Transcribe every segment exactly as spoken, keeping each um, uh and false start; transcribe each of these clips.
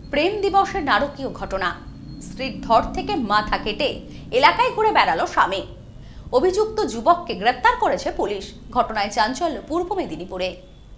প্রেম দিবসের নারকীয় ঘটনা। স্ত্রীর ধর থেকে মাথা কেটে এলাকায় ঘুরে বেড়ালো স্বামী। অভিযুক্ত যুবককে গ্রেপ্তার করেছে পুলিশ। ঘটনায় চাঞ্চল্য পূর্ব মেদিনীপুরে।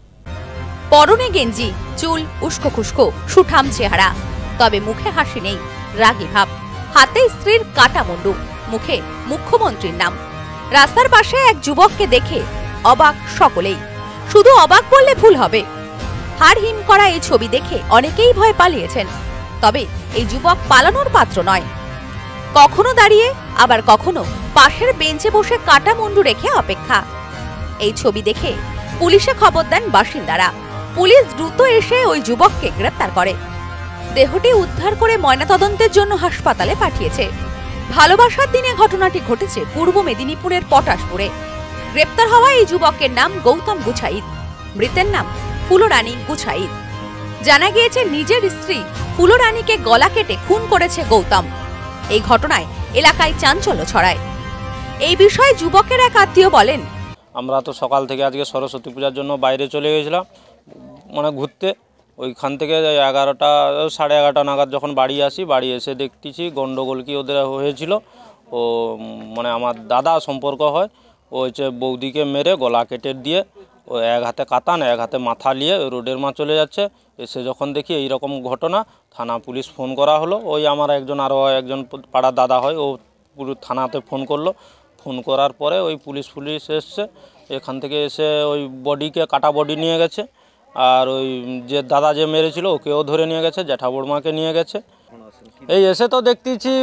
পরনে গেঞ্জি, চুল উস্কো খুস্কো, সুঠাম চেহারা, তবে মুখে হাসি নেই, রাগী ভাব। হাতে স্ত্রীর কাটা মুন্ডু, মুখে মুখ্যমন্ত্রীর নাম। রাস্তার পাশে এক যুবককে দেখে অবাক সকলেই। শুধু অবাক বললে ভুল হবে। হাড় হিম করা এই ছবি দেখে অনেকেই ভয় পালিয়েছেন। তবে এই যুবক পালানোর পাত্র নয়। কখনো দাঁড়িয়ে, আবার কখনো পাশের বেঞ্চে বসে কাটা মুন্ডু রেখে অপেক্ষা। এই ছবি দেখে পুলিশে খবর দেন বাসিন্দারা। পুলিশ দ্রুত এসে ওই যুবককে গ্রেপ্তার করে। দেহটি উদ্ধার করে ময়নাতদন্তের জন্য হাসপাতালে পাঠিয়েছে। ভালোবাসার দিনে ঘটনাটি ঘটেছে পূর্ব মেদিনীপুরের পটাশপুরে। গ্রেপ্তার হওয়া এই যুবকের নাম গৌতম গুছাইত, মৃতের নাম ফুলরানী গুছাইত। জানা গিয়েছে নিজের স্ত্রী ফুলরানীকে গলা কেটে খুন করেছে গৌতম। এই ঘটনায় এলাকায় চাঞ্চল্য ছড়ায়। এই বিষয়ে যুবকের এক আত্মীয় বলেন, আমরা তো সকাল থেকে আজকে সরস্বতী পূজার জন্য বাইরে চলে গেছিলাম, মানে ঘুরতে। ওইখান থেকে এগারোটা সাড়ে এগারোটা নাগাদ যখন বাড়ি আসি, বাড়ি এসে দেখতেছি গন্ডগোল কি ওদের হয়েছিল। ও মানে আমার দাদা সম্পর্ক হয়, ও হচ্ছে বৌদিকে মেরে গলা কেটে দিয়ে ও এক হাতে কাতান এক হাতে মাথা নিয়ে রোডের মা চলে যাচ্ছে। এসে যখন দেখি এইরকম ঘটনা, থানা পুলিশ ফোন করা হলো। ওই আমার একজন আরও একজন পাড়ার দাদা হয়, ও পুরো থানাতে ফোন করলো। ফোন করার পরে ওই পুলিশ পুলিশ এসছে। এখান থেকে এসে ওই বডিকে কাটা বডি নিয়ে গেছে। আর ওই যে দাদা যে মেরেছিল ওকেও ধরে নিয়ে গেছে, জ্যাঠা বড়মাকে নিয়ে গেছে। এই এসে তো দেখতেছি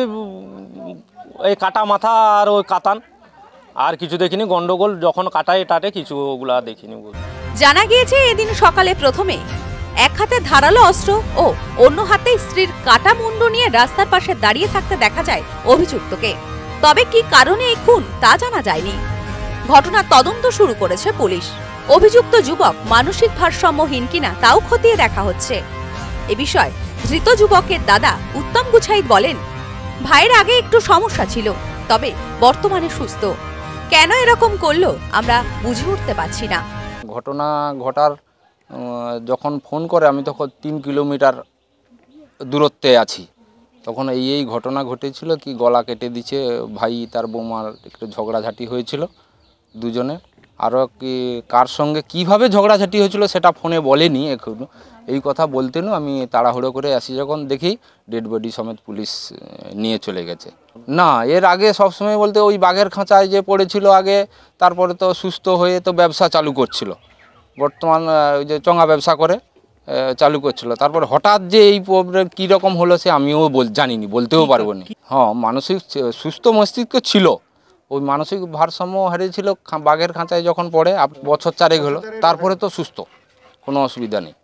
এই কাটা মাথা আর ওই কাতান, আর কিছু দেখিনি। গন্ডগোল যখন কাটায় টাটে কিছু ওগুলা দেখিনি। জানা গিয়েছে এদিন সকালে প্রথমে এক হাতে ধারালো অস্ত্র ও অন্য হাতে স্ত্রীর কাটা মুন্ডু নিয়ে রাস্তার পাশে দাঁড়িয়ে থাকতে দেখা যায় অভিযুক্তকে। তবে কি কারণে এই খুন তা জানা যায়নি। ঘটনার তদন্ত শুরু করেছে পুলিশ। অভিযুক্ত যুবক মানসিক ভারসাম্যহীন কিনা তাও খতিয়ে দেখা হচ্ছে। এ বিষয়ে ধৃত যুবকের দাদা উত্তম গুছাইত বলেন, ভাইয়ের আগে একটু সমস্যা ছিল, তবে বর্তমানে সুস্থ। কেন এরকম করলো আমরা বুঝে উঠতে পারছি না। ঘটনা ঘটার যখন ফোন করে আমি তখন তিন কিলোমিটার দূরত্বে আছি। তখন এই এই ঘটনা ঘটেছিল কি গলা কেটে দিচ্ছে ভাই, তার বৌমার একটু ঝগড়াঝাটি হয়েছিল দুজনে। আরও কি কার সঙ্গে কিভাবে ঝগড়াঝাটি হয়েছিল সেটা ফোনে বলেনি এখনো। এই কথা বলতেনও আমি তাড়াহুড়ো করে আসি, যখন দেখি ডেড বডি সমেত পুলিশ নিয়ে চলে গেছে। না, এর আগে সবসময় বলতে ওই বাঘের খাঁচায় যে পড়েছিল আগে, তারপরে তো সুস্থ হয়ে তো ব্যবসা চালু করছিল। বর্তমান ওই যে চঙা ব্যবসা করে চালু করছিল। তারপর হঠাৎ যে এই প্রবলেম কীরকম হলো সে আমিও বল জানিনি, বলতেও পারবো না। হ্যাঁ, মানসিক সুস্থ মস্তিষ্ক ছিল, ওই মানসিক ভারসাম্য হারিয়েছিল বাঘের খাঁচায় যখন পড়ে। বছর চারেক হলো, তারপরে তো সুস্থ, কোনো অসুবিধা নেই।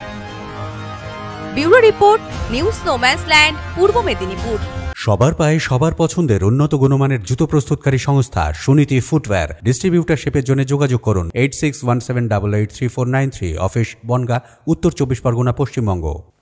ব্যুরো রিপোর্ট, নিউজ নোম্যান্সল্যান্ড, পূর্ব মেদিনীপুর। সবার পায়ে সবার পছন্দের উন্নত গুণমানের জুতো প্রস্তুতকারী সংস্থা সুনীতি ফুটওয়্যার। ডিস্ট্রিবিউটারশিপের জন্য যোগাযোগ করুন eight six one seven double eight three four nine three. Office Bongaon, উত্তর চব্বিশ পরগনা, পশ্চিমবঙ্গ।